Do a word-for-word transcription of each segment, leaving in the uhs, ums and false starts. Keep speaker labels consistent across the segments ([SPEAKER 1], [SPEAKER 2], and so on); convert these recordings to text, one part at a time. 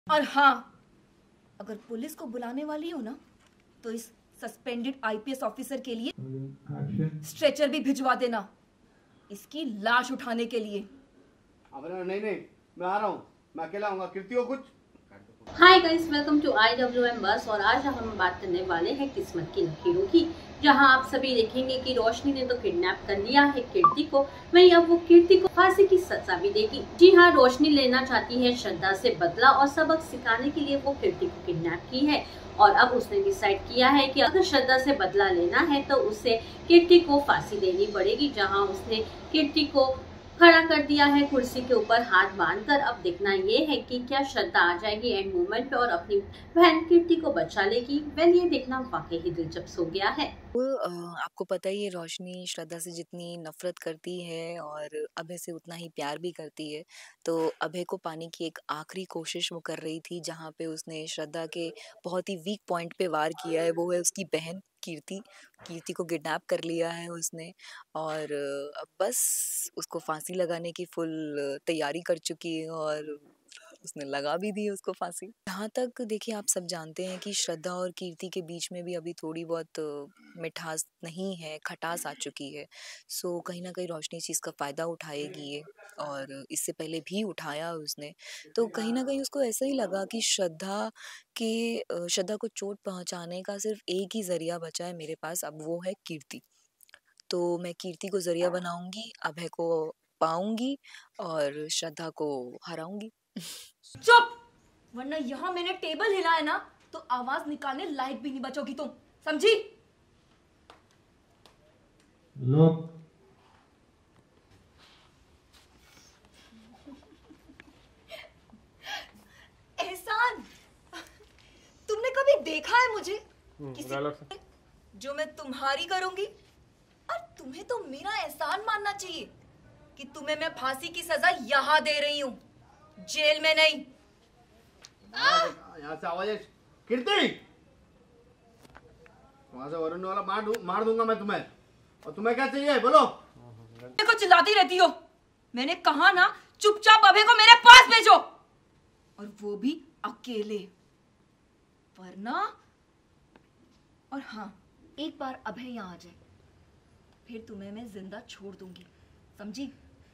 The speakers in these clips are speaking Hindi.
[SPEAKER 1] और हाँ, अगर पुलिस को बुलाने वाली हो ना, तो इस सस्पेंडेड आईपीएस ऑफिसर के लिए स्ट्रेचर भी भिजवा देना, इसकी लाश उठाने के लिए।
[SPEAKER 2] अब नहीं नहीं, मैं आ रहा हूँ, मैं अकेला आऊंगा। कीर्ति हो कुछ?
[SPEAKER 3] Hi guys, welcome to I W M buzz. और आज हम बात करने वाले हैं किस्मत की लकीरों की, जहां आप सभी देखेंगे कि रोशनी ने तो किडनैप कर लिया है कीर्ति को, वहीं अब वो कीर्ति को फांसी की सजा भी देगी। जी हाँ, रोशनी लेना चाहती है श्रद्धा से बदला और सबक सिखाने के लिए वो कीर्ति को किडनैप की है। और अब उसने डिसाइड किया है कि अगर श्रद्धा से बदला लेना है तो उसे कीर्ति को फांसी देनी पड़ेगी। जहाँ उसने कीर्ति को खड़ा कर दिया है कुर्सी के ऊपर हाथ बांधकर। अब देखना ये है कि क्या श्रद्धा आ जाएगी एंड मोमेंट पे और अपनी बहन कीर्ति को बचा लेगी। वेल, ये देखना वाकई ही दिलचस्प हो गया है।
[SPEAKER 4] वो आपको पता ही है, रोशनी श्रद्धा से जितनी नफरत करती है और अभय से उतना ही प्यार भी करती है। तो अभय को पाने की एक आखिरी कोशिश वो कर रही थी, जहाँ पे उसने श्रद्धा के बहुत ही वीक पॉइंट पे वार किया है। वो है उसकी बहन कीर्ति। कीर्ति को किडनैप कर लिया है उसने, और अब बस उसको फांसी लगाने की फुल तैयारी कर चुकी है और उसने लगा भी दी उसको फांसी। यहाँ तक देखिए, आप सब जानते हैं कि श्रद्धा और कीर्ति के बीच में भी अभी थोड़ी बहुत मिठास नहीं है, खटास आ चुकी है। सो कहीं ना कहीं रोशनी इस चीज़ का फ़ायदा उठाएगी ये, और इससे पहले भी उठाया उसने। तो कहीं ना कहीं उसको ऐसा ही लगा कि श्रद्धा के श्रद्धा को चोट पहुँचाने का सिर्फ एक ही ज़रिया बचा है मेरे पास, अब वो है कीर्ति। तो मैं कीर्ति को ज़रिया बनाऊंगी, अभय को पाऊंगी और श्रद्धा को हराऊंगी।
[SPEAKER 1] चुप, वरना यहाँ मैंने टेबल हिलाया ना तो आवाज निकालने लायक भी नहीं बचोगी तुम, समझी?
[SPEAKER 5] लोग
[SPEAKER 1] एहसान, तुमने कभी देखा है मुझे किसी जो मैं तुम्हारी करूंगी? और तुम्हें तो मेरा एहसान मानना चाहिए कि तुम्हें मैं फांसी की सजा यहाँ दे रही हूँ, जेल में नहीं।
[SPEAKER 2] यहाँ से आवाज है कीर्ति, वहां से वरुण वाला मार दू, मार दूंगा मैं तुम्हें। और तुम्हें क्या चाहिए बोलो?
[SPEAKER 1] देखो, चिल्लाती रहती हो। मैंने कहा ना, चुपचाप अभय को मेरे पास भेजो, और वो भी अकेले, वरना। और हाँ, एक बार अभय यहाँ आ जाए फिर तुम्हें मैं जिंदा छोड़ दूंगी, समझी?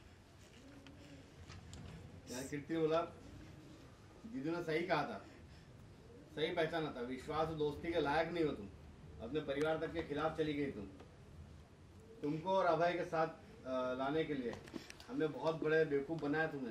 [SPEAKER 2] यार कीर्ति बोला, दीदी ने सही कहा था, सही पहचाना था। विश्वास और दोस्ती के लायक नहीं हो तुम, अपने परिवार तक के खिलाफ चली गई तुम। तुमको और अभय के साथ लाने के लिए हमने बहुत बड़े बेवकूफ बनाया तुम्हें।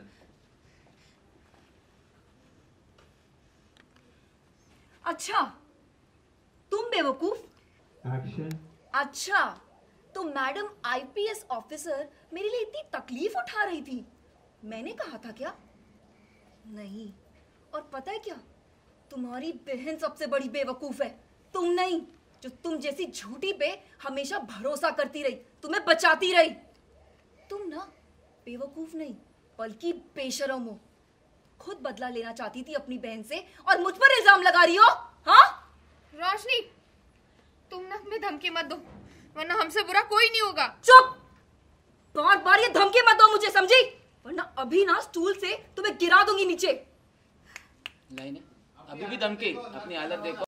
[SPEAKER 1] अच्छा, तुम बेवकूफ?
[SPEAKER 5] एक्शन।
[SPEAKER 1] अच्छा, तो मैडम आईपीएस ऑफिसर मेरे लिए इतनी तकलीफ उठा रही थी, मैंने कहा था क्या? नहीं। और पता है क्या, तुम्हारी बहन सबसे बड़ी बेवकूफ है, तुम नहीं, जो तुम जैसी झूठी पे हमेशा भरोसा करती रही, तुम्हें बचाती रही। तुम ना बेवकूफ नहीं बल्कि बेशरम हो। खुद बदला लेना चाहती थी अपनी बहन से और मुझ पर इल्जाम लगा रही हो। हाँ
[SPEAKER 6] रोशनी, तुम ना हमें धमकी मत दो, वरना हमसे बुरा कोई नहीं होगा।
[SPEAKER 1] चुप, बार बार ये धमकी मत दो मुझे, समझी? वरना अभी ना स्टूल से तुम्हें गिरा दूंगी नीचे।
[SPEAKER 7] नहीं नहीं, अभी भी धमकी? अपनी हालत देखो।